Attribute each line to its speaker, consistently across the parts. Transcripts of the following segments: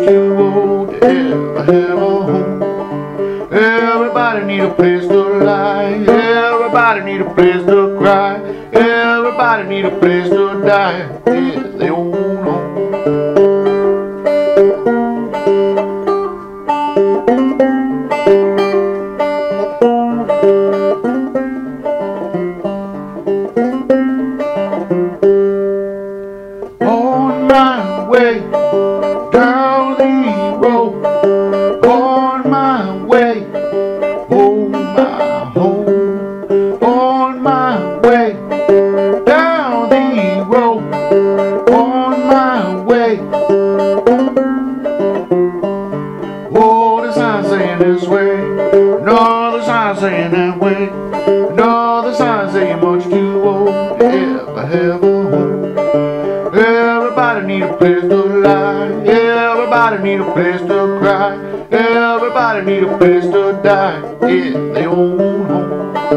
Speaker 1: too old to ever have a home. Everybody need a place to lie. Everybody need a place to cry. Everybody need a place to die. Yeah, they own home. On my way down the road, on my way home, my home. On my way down the road, on my way. Oh, the sign saying this way, no, the sign saying that way, no, the sign saying much too old to ever have a home. Everybody need a place to lie. Everybody need a place to cry. Everybody need a place to die. Yeah, they own home.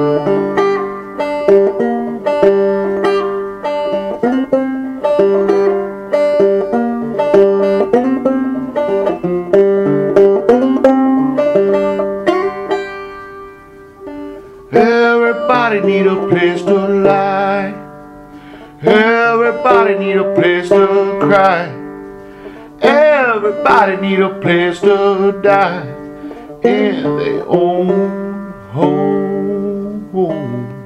Speaker 1: Everybody need a place to lie. Everybody need a place to cry. Everybody need a place to die in their own home.